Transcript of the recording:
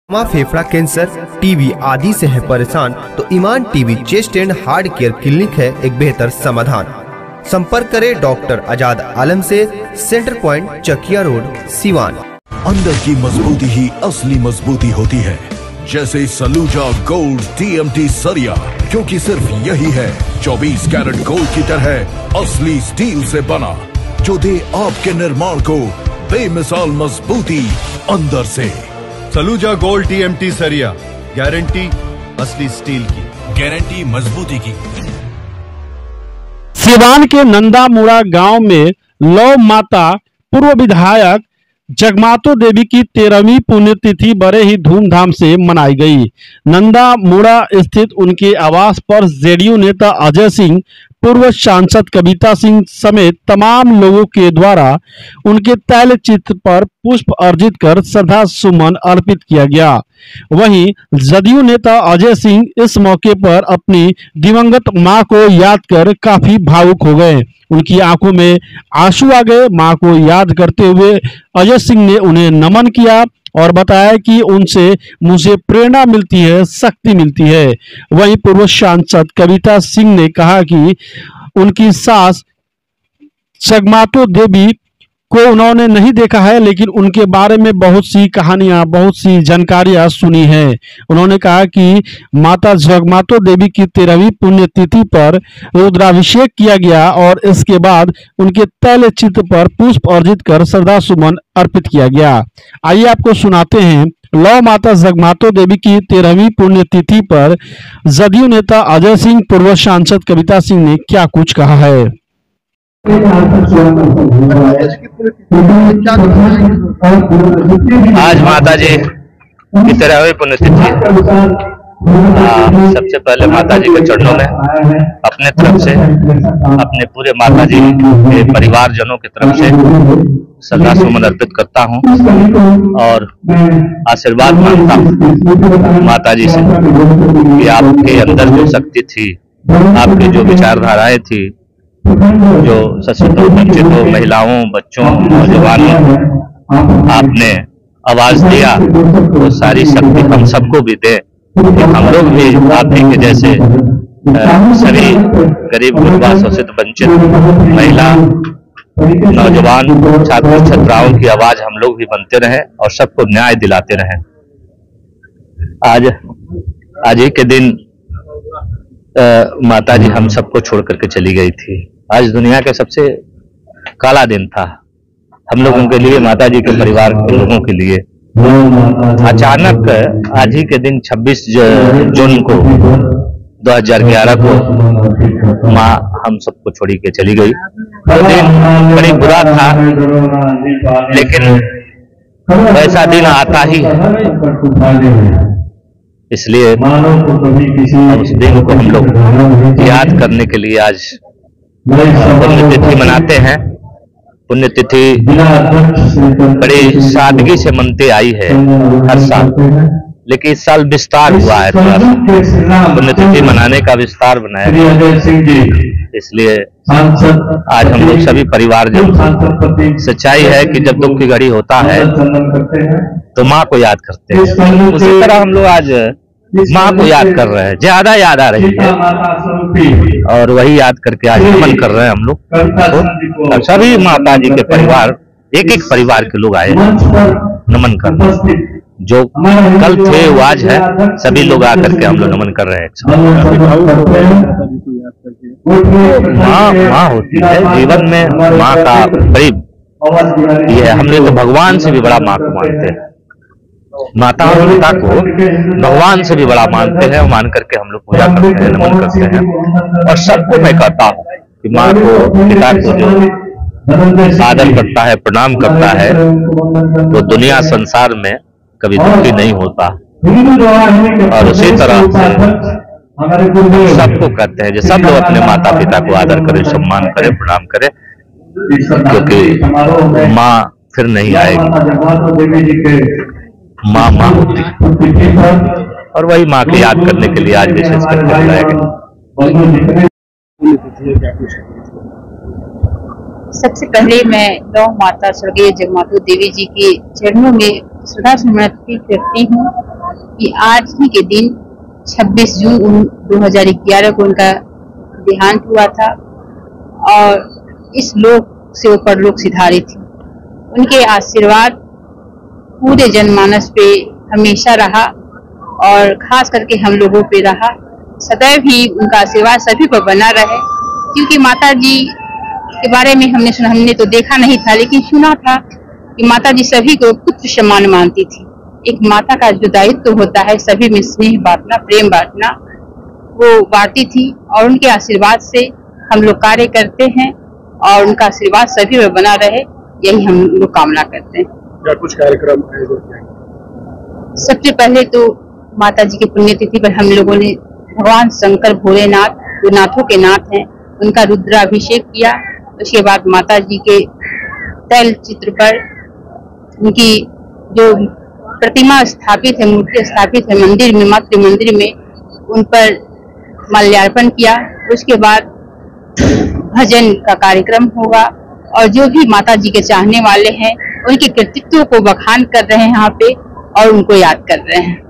माँ फेफड़ा cancer, TB आदि से है परेशान तो Iman TB chest and heart care clinic है एक बेहतर समाधान। संपर्क करें डॉक्टर आजाद आलम से, centre point, Chakia road, Siwan. अंदर की मजबूती ही असली मजबूती होती है, जैसे सलूजा गोल्ड TMT सरिया, क्योंकि सिर्फ यही है 24 कैरेट गोल्ड की तरह असली स्टील से बना, जो दे आपके निर्माण को बेमिसाल मजबूती अंदर से। सलूजा गोल्ड TMT सरिया, गारंटी असली स्टील की, गारंटी मजबूती की। सिवान के नंदामुड़ा गांव में लौ माता पूर्व विधायक जगमातो देवी की 13वीं पुण्यतिथि बड़े ही धूमधाम से मनाई गई। नंदामुड़ा स्थित उनके आवास पर जेडीयू नेता अजय सिंह, पूर्व सांसद कविता सिंह समेत तमाम लोगों के द्वारा उनके तैल चित्र पर पुष्प अर्जित कर श्रद्धा सुमन अर्पित किया गया। वहीं जदयू नेता अजय सिंह इस मौके पर अपनी दिवंगत मां को याद कर काफी भावुक हो गए। उनकी आंखों में आंसू आ गए। मां को याद करते हुए अजय सिंह ने उन्हें नमन किया और बताया कि उनसे मुझे प्रेरणा मिलती है, शक्ति मिलती है। वहीं पूर्व सांसद कविता सिंह ने कहा कि उनकी सास जगमातो देवी को उन्होंने नहीं देखा है, लेकिन उनके बारे में बहुत सी कहानियां, बहुत सी जानकारियां सुनी है। उन्होंने कहा कि माता जगमातो देवी की 13वीं पुण्यतिथि पर रुद्राभिषेक किया गया और इसके बाद उनके तैल चित्र पर पुष्प अर्जित कर श्रद्धा सुमन अर्पित किया गया। आइए आपको सुनाते हैं लौ माता जगमातो देवी की 13वीं पुण्यतिथि पर जदयू नेता अजय सिंह, पूर्व सांसद कविता सिंह ने क्या कुछ कहा है। आज माता जी की 13वीं पुण्यतिथि है। सबसे पहले माता जी के चरणों में अपने तरफ से, अपने पूरे माता जी के परिवारजनों की तरफ से श्रद्धा सुमन अर्पित करता हूं और आशीर्वाद मांगता हूं माता जी से कि आपके अंदर जो शक्ति थी, आपकी जो विचारधाराएं थी, जो सशक्त वंचितों, महिलाओं, बच्चों, नौजवानों आपने आवाज दिया, वो सारी शक्ति हम सबको भी दे कि हम लोग भी आप ही के जैसे सभी गरीब, गुरबा, शोषित, वंचित महिला, नौजवान, छात्र छात्राओं की आवाज हम लोग भी बनते रहें और सबको न्याय दिलाते रहें। आज ही के दिन माता जी हम सबको छोड़ करके चली गई थी। आज दुनिया के सबसे काला दिन था हम लोगों के लिए, माता जी के परिवार के लोगों के लिए। अचानक आज ही के दिन 26 जून को 2011 को माँ हम सबको छोड़ के चली गई। वो दिन बड़ी बुरा था, लेकिन ऐसा दिन आता ही है, इसलिए उस दिन को हम लोग याद करने के लिए आज पुण्यतिथि मनाते हैं। पुण्यतिथि बड़ी सादगी से मनती आई है हर साल, लेकिन इस साल विस्तार हुआ है, थोड़ा सा पुण्यतिथि मनाने का विस्तार बनाया गया। इसलिए आज हम लोग सभी परिवार, जब सच्चाई है कि जब दुख की घड़ी होता है तो माँ को याद करते हैं, उसी तरह हम लोग आज माँ को याद कर रहे हैं, ज्यादा याद आ रही है और वही याद करके आज नमन कर रहे हैं हम लोग। तो सभी माता जी के परिवार, एक एक परिवार के लोग आए नमन करने, जो कल थे वो आज है, सभी लोग आकर के हम लोग नमन कर रहे हैं। माँ होती है जीवन में, माँ का बड़ी ये है, हम लोग तो भगवान से भी बड़ा माँ को मानते हैं, माता और पिता को भगवान से भी बड़ा मानते हैं, मान करके हम लोग पूजा करते हैं, नमन करते हैं। और सबको मैं कहता हूँ कि माँ को, पिता को जो आदर करता है, प्रणाम करता है, तो दुनिया संसार में कभी दुखी नहीं होता। और उसी तरह से सबको कहते हैं कि सब लोग अपने माता पिता को आदर करें, सम्मान करें, प्रणाम करें, क्योंकि माँ फिर नहीं आएगी। माँ होती है और वही माँ को याद करने के लिए आज विशेष करके बुलाया गया। सबसे पहले मैं लौ माता स्वर्गीय जगमातो देवी जी के चरणों में श्रद्धा सुमन अर्पित करती हूँ कि आज ही के दिन 26 जून 2011 को उनका देहांत हुआ था और इस लोक से वो परलोक सिधारी थी। उनके आशीर्वाद पूरे जनमानस पे हमेशा रहा और खास करके हम लोगों पे रहा। सदैव ही उनका आशीर्वाद सभी पर बना रहे, क्योंकि माता जी के बारे में हमने तो देखा नहीं था, लेकिन सुना था कि माता जी सभी को पुत्र समान मानती थी। एक माता का जो दायित्व होता है सभी में स्नेह बांटना, प्रेम बांटना, वो बांटती थी और उनके आशीर्वाद से हम लोग कार्य करते हैं और उनका आशीर्वाद सभी में बना रहे, यही हम लोग कामना करते हैं। क्या कुछ कार्यक्रम सबसे पहले तो माता जी की पुण्यतिथि पर हम लोगों ने भगवान शंकर भोलेनाथ जो नाथों के नाथ हैं उनका रुद्राभिषेक किया। उसके बाद माता जी के तैल चित्र पर उनकी जो प्रतिमा स्थापित है, मूर्ति स्थापित है मंदिर में, मातृ मंदिर में, उन पर माल्यार्पण किया। उसके बाद भजन का कार्यक्रम होगा और जो भी माता जी के चाहने वाले हैं उनके कृतित्व को बखान कर रहे हैं यहाँ पे और उनको याद कर रहे हैं।